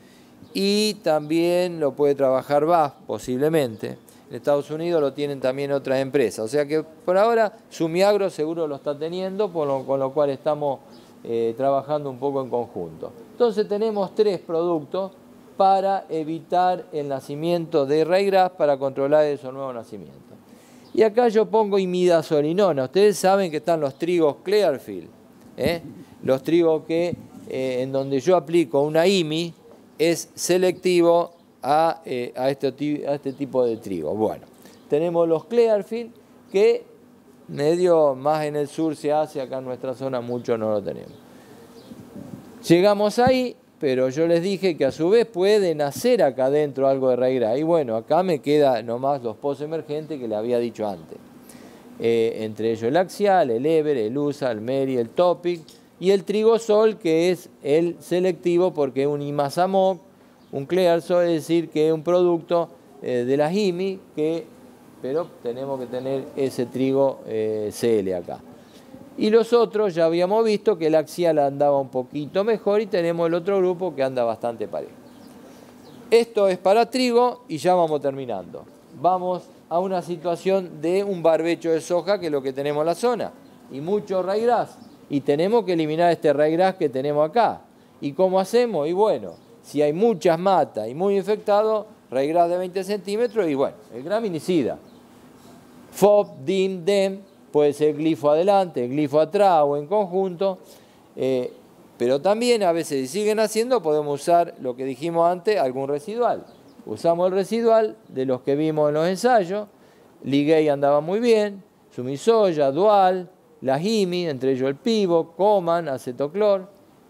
y también lo puede trabajar B A S posiblemente. En Estados Unidos lo tienen también otras empresas. O sea que por ahora Sumiagro seguro lo está teniendo, por lo, con lo cual estamos eh, trabajando un poco en conjunto. Entonces tenemos tres productos para evitar el nacimiento de raigrás, para controlar esos nuevos nacimientos. Y acá yo pongo imidazolinona. Ustedes saben que están los trigos Clearfield, ¿eh? Los trigos que eh, en donde yo aplico una I M I es selectivo a, eh, a, este, a este tipo de trigo. Bueno, tenemos los Clearfield que medio más en el sur se hace, acá en nuestra zona mucho no lo tenemos. Llegamos ahí, pero yo les dije que a su vez puede nacer acá adentro algo de raigrás. Y bueno, acá me queda nomás los pozos emergentes que les había dicho antes. Eh, entre ellos el Axial, el Ever, el U S A, el Meri, el Topic y el Trigosol, que es el selectivo porque es un Imazamoc, un Clearsol, es decir, que es un producto eh, de las I M I, que, pero tenemos que tener ese trigo eh, C L acá. Y los otros ya habíamos visto que el Axial andaba un poquito mejor y tenemos el otro grupo que anda bastante parejo. Esto es para trigo y ya vamos terminando. Vamos a una situación de un barbecho de soja, que es lo que tenemos en la zona, y mucho raigrás. Y tenemos que eliminar este raigrás que tenemos acá. ¿Y cómo hacemos? Y bueno, si hay muchas matas y muy infectados, Raygrass de veinte centímetros y bueno, el graminicida. F O B, D I M, D E M, puede ser glifo adelante, glifo atrás o en conjunto, eh, pero también a veces si siguen haciendo podemos usar lo que dijimos antes, algún residual. Usamos el residual de los que vimos en los ensayos, Ligay andaba muy bien, Sumisoya, Dual, la Jimi, entre ellos el Pivo, Coman, Acetoclor,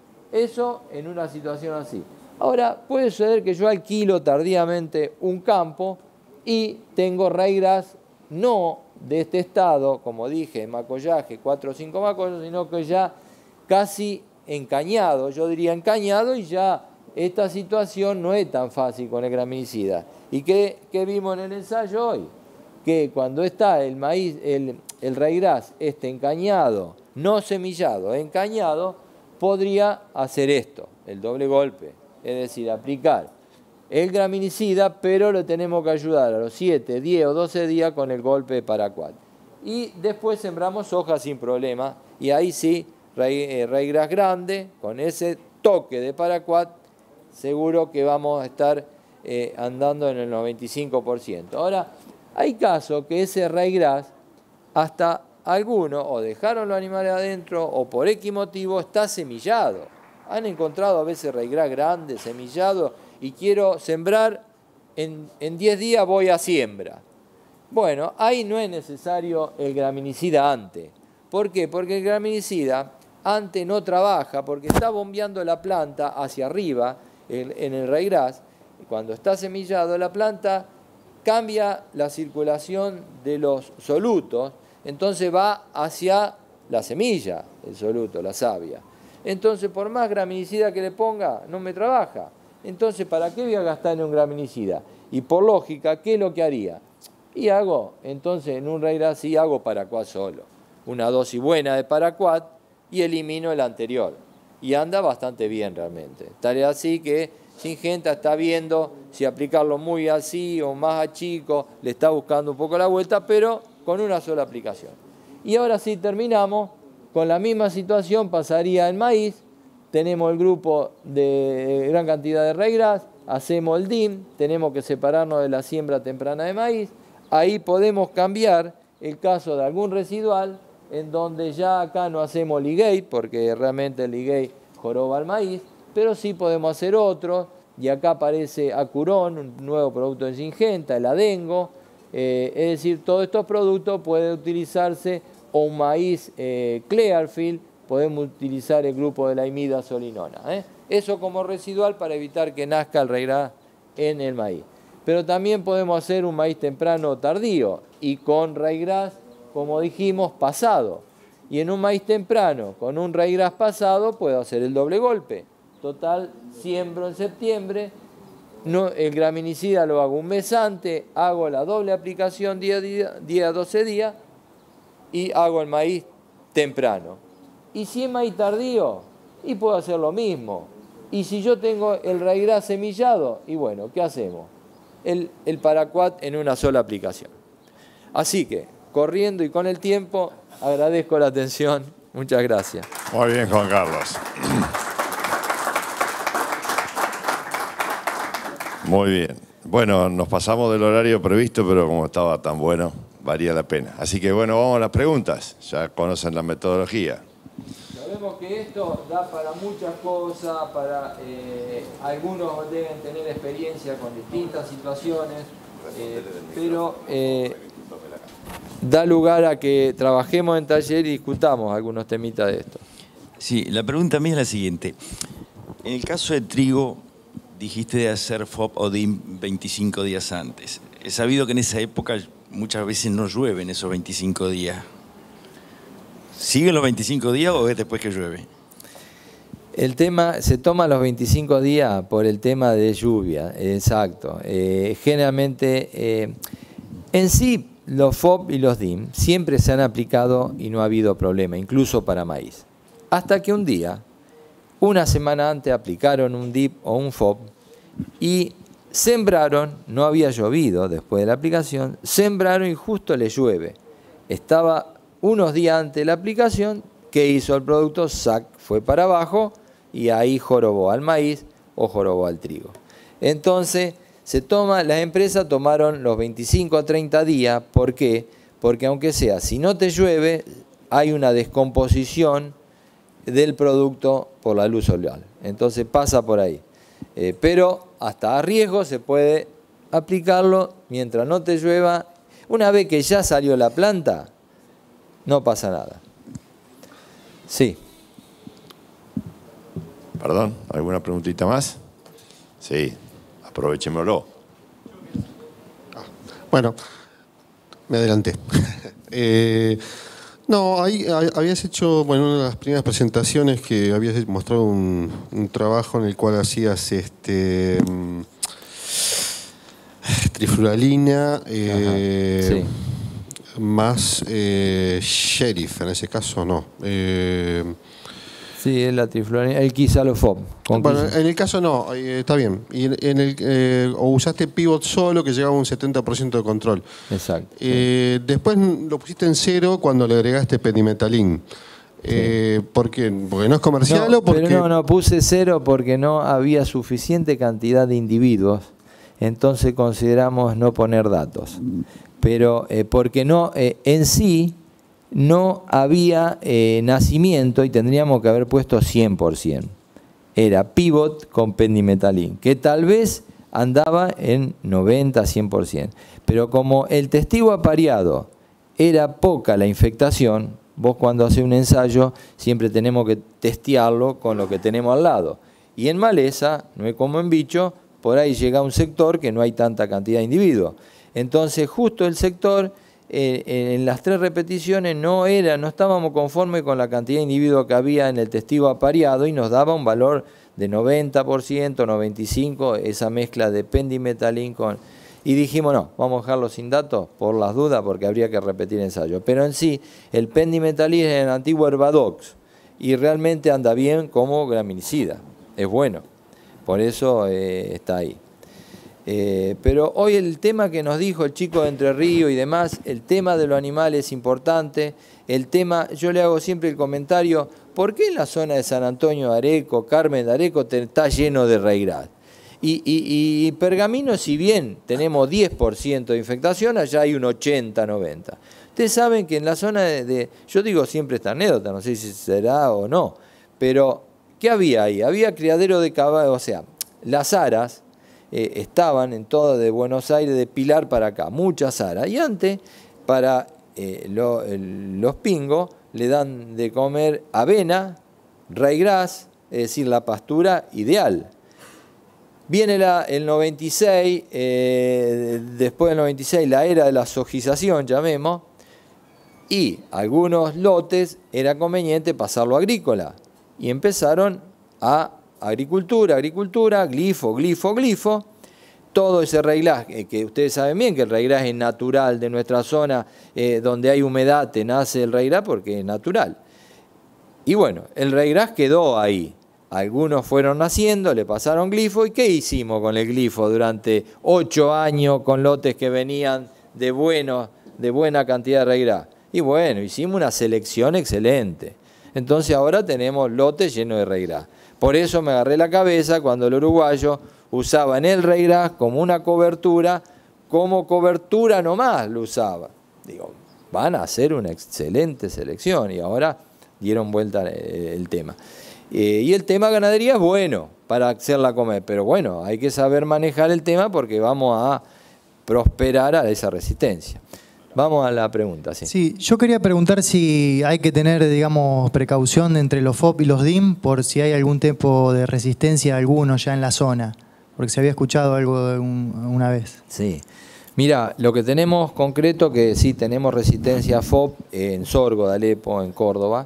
eso en una situación así. Ahora, puede suceder que yo alquilo tardíamente un campo y tengo Raygrass no de este estado, como dije, macollaje, cuatro o cinco macollos, sino que ya casi encañado, yo diría encañado, y ya esta situación no es tan fácil con el graminicida. ¿Y qué, qué vimos en el ensayo hoy? Que cuando está el maíz, el, el Raygrass este encañado, no semillado, encañado, podría hacer esto, el doble golpe, es decir, aplicar el graminicida, pero le tenemos que ayudar a los siete, diez o doce días con el golpe de paraquat. Y después sembramos soja sin problema, y ahí sí, Raygrass grande, con ese toque de paraquat, seguro que vamos a estar eh, andando en el noventa y cinco por ciento. Ahora, hay casos que ese Raygrass, hasta algunos, o dejaron los animales adentro, o por X motivo, está semillado. Han encontrado a veces Raygrass grande, semillado, y quiero sembrar, en, en diez días voy a siembra. Bueno, ahí no es necesario el graminicida antes. ¿Por qué? Porque el graminicida antes no trabaja, porque está bombeando la planta hacia arriba, en, en el Raygrass. Cuando está semillado, la planta cambia la circulación de los solutos, entonces va hacia la semilla, el soluto, la savia. Entonces, por más graminicida que le ponga, no me trabaja. Entonces, ¿para qué voy a gastar en un graminicida? Y por lógica, ¿qué es lo que haría? Y hago, entonces, en un Raygrass sí hago paraquat solo. Una dosis buena de paraquat y elimino el anterior. Y anda bastante bien realmente. Tal así que Syngenta está viendo si aplicarlo muy así o más a chico, le está buscando un poco la vuelta, pero con una sola aplicación. Y ahora sí terminamos, con la misma situación pasaría en maíz, tenemos el grupo de gran cantidad de Raygrass, hacemos el D I M, tenemos que separarnos de la siembra temprana de maíz, ahí podemos cambiar el caso de algún residual, en donde ya acá no hacemos Ligay, porque realmente el Ligay joroba al maíz, pero sí podemos hacer otro, y acá aparece Acurón, un nuevo producto de Syngenta, el Adengo, eh, es decir, todos estos productos pueden utilizarse, o un maíz eh, Clearfield, podemos utilizar el grupo de la imidazolinona. ¿eh? Eso como residual para evitar que nazca el Raygrass en el maíz. Pero también podemos hacer un maíz temprano o tardío, y con Raygrass, como dijimos, pasado. Y en un maíz temprano, con un Raygrass pasado, puedo hacer el doble golpe. Total, siembro en septiembre, no, el graminicida lo hago un mes antes, hago la doble aplicación diez a doce días y hago el maíz temprano. Y si es maíz tardío, y puedo hacer lo mismo. Y si yo tengo el Raygrass semillado, y bueno, ¿qué hacemos? El, el paraquat en una sola aplicación. Así que, corriendo y con el tiempo, agradezco la atención. Muchas gracias. Muy bien, Juan Carlos. Muy bien. Bueno, nos pasamos del horario previsto, pero como estaba tan bueno, valía la pena. Así que bueno, vamos a las preguntas. Ya conocen la metodología. Sabemos que esto da para muchas cosas, para eh, algunos deben tener experiencia con distintas situaciones, eh, pero eh, da lugar a que trabajemos en taller y discutamos algunos temitas de esto. Sí, la pregunta mía es la siguiente. En el caso de trigo, dijiste de hacer F O B o D I M veinticinco días antes. He sabido que en esa época muchas veces no llueve en esos veinticinco días. ¿Siguen los veinticinco días o es después que llueve? El tema, se toma los veinticinco días por el tema de lluvia, exacto. Eh, generalmente, eh, en sí, los F O B y los D I M siempre se han aplicado y no ha habido problema, incluso para maíz. Hasta que un día, una semana antes, aplicaron un D I P o un F O B y sembraron, no había llovido después de la aplicación, sembraron y justo le llueve. Estaba unos días antes de la aplicación, ¿qué hizo el producto? Sac, fue para abajo y ahí jorobó al maíz o jorobó al trigo. Entonces, Se toma, las empresas tomaron los veinticinco a treinta días. ¿Por qué? Porque aunque sea, si no te llueve, hay una descomposición del producto por la luz solar. Entonces pasa por ahí. Eh, pero hasta a riesgo se puede aplicarlo mientras no te llueva. Una vez que ya salió la planta, no pasa nada. Sí. Perdón, ¿alguna preguntita más? Sí, aprovechémoslo. Ah, bueno, me adelanté. eh, no, ahí habías hecho, bueno, una de las primeras presentaciones que habías mostrado un, un trabajo en el cual hacías este um, trifluralina eh, sí. más eh, sheriff, en ese caso no. Eh, Sí, es la trifluralina, el Quisalofop. Bueno, en el caso no, eh, está bien. Y en el, eh, o usaste pivot solo que llegaba a un setenta por ciento de control. Exacto. Eh, sí. Después lo pusiste en cero cuando le agregaste pendimetalín. Eh, sí. ¿Por qué? ¿Porque no es comercial no, o porque...? Pero no, no, puse cero porque no había suficiente cantidad de individuos. Entonces consideramos no poner datos. Pero eh, porque no, eh, en sí... no había eh, nacimiento y tendríamos que haber puesto cien por ciento. Era pivot con pendimetalín, que tal vez andaba en noventa a cien por ciento. Pero como el testigo apareado era poca la infectación, vos cuando haces un ensayo siempre tenemos que testearlo con lo que tenemos al lado. Y en maleza, no es como en bicho, por ahí llega un sector que no hay tanta cantidad de individuos. Entonces justo el sector... Eh, en las tres repeticiones no era, no estábamos conformes con la cantidad de individuos que había en el testigo apareado y nos daba un valor de noventa por ciento, noventa y cinco por ciento, esa mezcla de pendimetalín con... Y dijimos, no, vamos a dejarlo sin datos por las dudas porque habría que repetir ensayo. Pero en sí, el pendimetalín es el antiguo Herbadox y realmente anda bien como graminicida, es bueno, por eso eh, está ahí. Eh, pero hoy el tema que nos dijo el chico de Entre Ríos y demás, el tema de los animales es importante, el tema, yo le hago siempre el comentario, ¿por qué en la zona de San Antonio de Areco, Carmen de Areco, está lleno de raigraz? Y, y, y Pergamino, si bien tenemos diez por ciento de infectación, allá hay un ochenta, noventa. Ustedes saben que en la zona de, de, yo digo siempre esta anécdota, no sé si será o no, pero ¿qué había ahí? Había criadero de caballos, o sea, las aras, Eh, estaban en toda de Buenos Aires, de Pilar para acá, muchas aras. Y antes, para eh, lo, el, los pingos, le dan de comer avena, raigraz, es decir, la pastura ideal. Viene la, el noventa y seis, eh, después del noventa y seis, la era de la sojización, llamemos, y algunos lotes era conveniente pasarlo a agrícola. Y empezaron a agricultura, agricultura, glifo, glifo, glifo, todo ese raigraz, eh, que ustedes saben bien que el raigraz es natural de nuestra zona, eh, donde hay humedad te nace el raigraz porque es natural. Y bueno, el raigraz quedó ahí, algunos fueron naciendo, le pasaron glifo, ¿y qué hicimos con el glifo durante ocho años con lotes que venían de, bueno, de buena cantidad de raigraz? Y bueno, hicimos una selección excelente, entonces ahora tenemos lotes llenos de raigraz. Por eso me agarré la cabeza cuando el uruguayo usaba en el raigraz como una cobertura, como cobertura nomás lo usaba. Digo, van a hacer una excelente selección y ahora dieron vuelta el tema. Eh, y el tema ganadería es bueno para hacerla comer, pero bueno, hay que saber manejar el tema porque vamos a prosperar a esa resistencia. Vamos a la pregunta, sí. Sí, yo quería preguntar si hay que tener, digamos, precaución entre los F O P y los D I M por si hay algún tipo de resistencia alguno ya en la zona, porque se había escuchado algo un, una vez. Sí. Mira, lo que tenemos concreto que sí tenemos resistencia a F O P en Sorgo de Alepo, en Córdoba.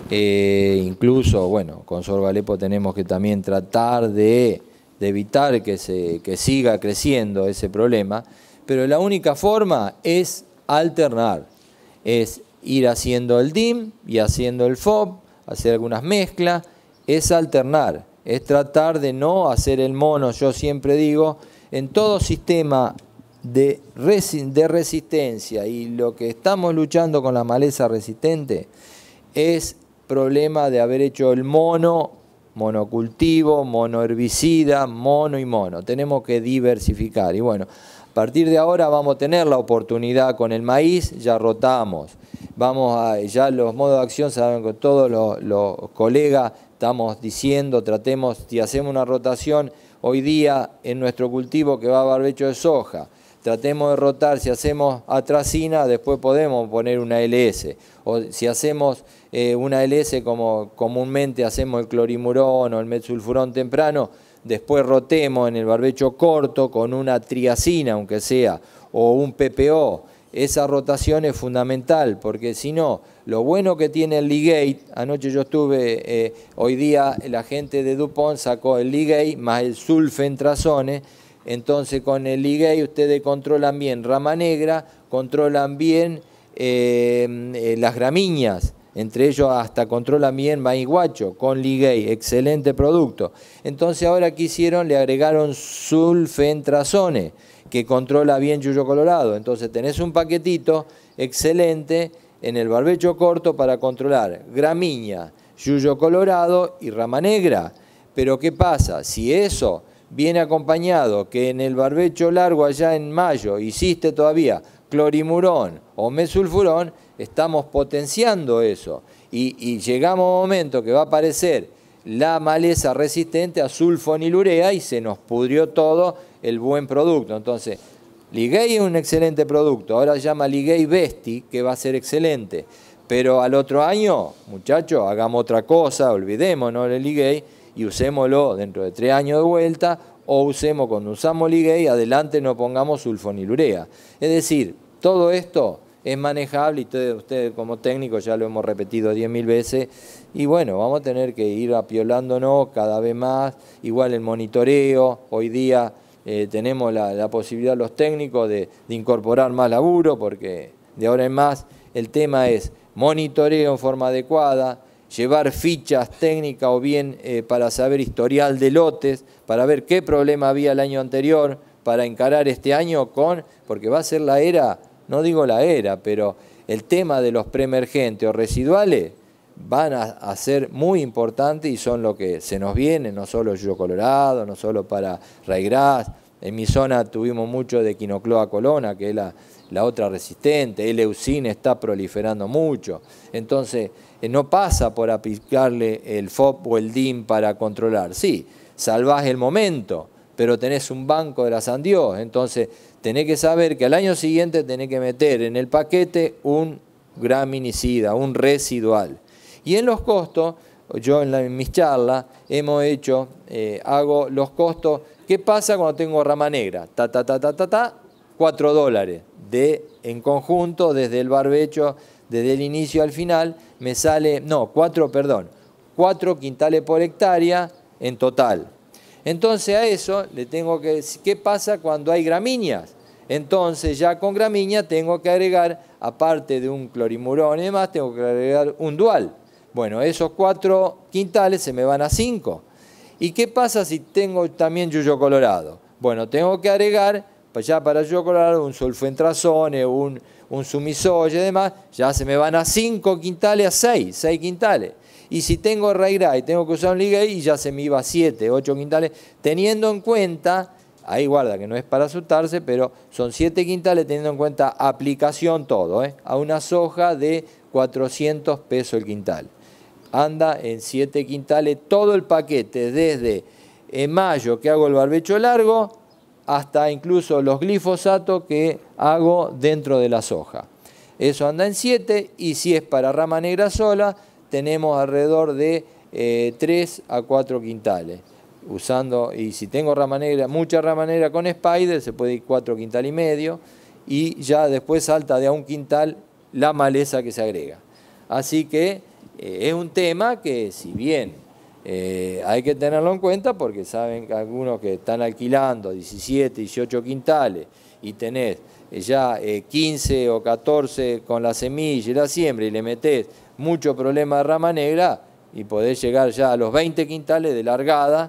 Eh, incluso, bueno, con Sorgo de Alepo tenemos que también tratar de, de evitar que, se, que siga creciendo ese problema, pero la única forma es alternar, es ir haciendo el D I M y haciendo el F O P, hacer algunas mezclas, es alternar, es tratar de no hacer el mono. Yo siempre digo, en todo sistema de, resi de resistencia, y lo que estamos luchando con la maleza resistente es problema de haber hecho el mono monocultivo, monoherbicida, mono y mono. Tenemos que diversificar. Y bueno, a partir de ahora vamos a tener la oportunidad con el maíz, ya rotamos. Vamos a, ya los modos de acción, saben que todos los, los colegas estamos diciendo, tratemos, si hacemos una rotación hoy día en nuestro cultivo que va a barbecho de soja, tratemos de rotar, si hacemos atracina, después podemos poner una L S. O si hacemos eh, una L S como comúnmente hacemos el clorimurón o el metsulfurón temprano, después rotemos en el barbecho corto con una triacina, aunque sea, o un P P O. Esa rotación es fundamental, porque si no, lo bueno que tiene el ligate, anoche yo estuve, eh, hoy día la gente de DuPont sacó el ligate más el sulfentrazone. Entonces con el ligate ustedes controlan bien rama negra, controlan bien eh, eh, las gramíneas, entre ellos hasta controlan bien maíz guacho con ligate, excelente producto. Entonces ahora que hicieron, le agregaron sulfentrazone, que controla bien yuyo colorado. Entonces tenés un paquetito excelente en el barbecho corto para controlar gramínea, yuyo colorado y rama negra. Pero ¿qué pasa? Si eso viene acompañado que en el barbecho largo allá en mayo hiciste todavía clorimurón o mesulfurón, estamos potenciando eso. Y, y llegamos a un momento que va a aparecer la maleza resistente a sulfonilurea y se nos pudrió todo el buen producto. Entonces, Ligay es un excelente producto, ahora se llama Ligay Besti, que va a ser excelente. Pero al otro año, muchachos, hagamos otra cosa, olvidémonos del Ligay y usémoslo dentro de tres años de vuelta, o usemos cuando usamos Ligay, adelante no pongamos sulfonilurea. Es decir, todo esto es manejable y ustedes, ustedes como técnicos ya lo hemos repetido diez mil veces y bueno, vamos a tener que ir apiolándonos cada vez más, igual el monitoreo, hoy día eh, tenemos la, la posibilidad los técnicos de, de incorporar más laburo porque de ahora en más el tema es monitoreo en forma adecuada, llevar fichas técnicas o bien eh, para saber historial de lotes, para ver qué problema había el año anterior, para encarar este año con, porque va a ser la era, no digo la era, pero el tema de los preemergentes o residuales van a, a ser muy importantes y son lo que se nos viene, no solo yuyo colorado, no solo para ryegrass. En mi zona tuvimos mucho de quinocloa colona, que es la, la otra resistente, el leucine está proliferando mucho. Entonces, eh, no pasa por aplicarle el F O P o el D I M para controlar. Sí, salvás el momento, pero tenés un banco de la San Dios, entonces tenés que saber que al año siguiente tenés que meter en el paquete un graminicida, un residual. Y en los costos, yo en, la, en mis charlas hemos hecho, eh, hago los costos, ¿qué pasa cuando tengo rama negra? Ta, ta, ta, ta, ta, ta, cuatro dólares de, en conjunto, desde el barbecho, desde el inicio al final, me sale, no, cuatro, perdón, cuatro quintales por hectárea en total. Entonces a eso le tengo que decir, ¿qué pasa cuando hay gramíneas? Entonces ya con gramínea tengo que agregar, aparte de un clorimurón y demás, tengo que agregar un dual. Bueno, esos cuatro quintales se me van a cinco. ¿Y qué pasa si tengo también yuyo colorado? Bueno, tengo que agregar, pues ya para yuyo colorado, un sulfentrazone, un, un sumisoya y demás, ya se me van a cinco quintales, a seis, seis quintales. Y si tengo ryegrass y tengo que usar un ligay, y ya se me iba a siete, ocho quintales, teniendo en cuenta, ahí guarda que no es para asustarse, pero son siete quintales teniendo en cuenta aplicación todo, ¿eh? A una soja de cuatrocientos pesos el quintal. Anda en siete quintales todo el paquete, desde en mayo que hago el barbecho largo, hasta incluso los glifosatos que hago dentro de la soja. Eso anda en siete, y si es para rama negra sola, tenemos alrededor de eh, tres a cuatro quintales. Usando, y si tengo rama negra, mucha rama negra con spider, se puede ir cuatro quintales y medio, y ya después salta de a un quintal la maleza que se agrega. Así que eh, es un tema que, si bien eh, hay que tenerlo en cuenta, porque saben que algunos que están alquilando diecisiete, dieciocho quintales y tenés ya eh, quince o catorce con la semilla y la siembra y le metés mucho problema de rama negra y podés llegar ya a los veinte quintales de largada,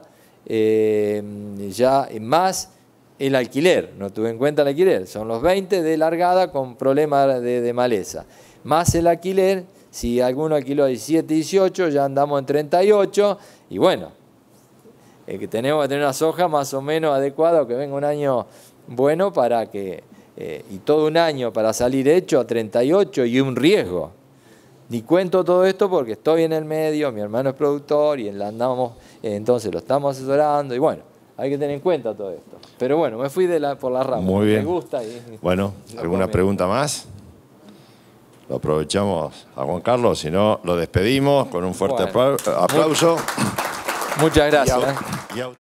eh, ya más el alquiler, no tuve en cuenta el alquiler, son los veinte de largada con problema de, de maleza, más el alquiler, Si alguno alquiló diecisiete, dieciocho, ya andamos en treinta y ocho. Y bueno, eh, que tenemos que tener una soja más o menos adecuada, que venga un año bueno para que... Eh, y todo un año para salir hecho a treinta y ocho y un riesgo. Ni cuento todo esto porque estoy en el medio, mi hermano es productor y la andamos, eh, entonces lo estamos asesorando y bueno, hay que tener en cuenta todo esto. Pero bueno, me fui de la, por la rama. Muy bien. Me gusta. Y, bueno, ¿alguna pregunta más? Lo aprovechamos a Juan Carlos, si no, lo despedimos con un fuerte Bueno. aplauso. Muchas gracias. Y a- y a-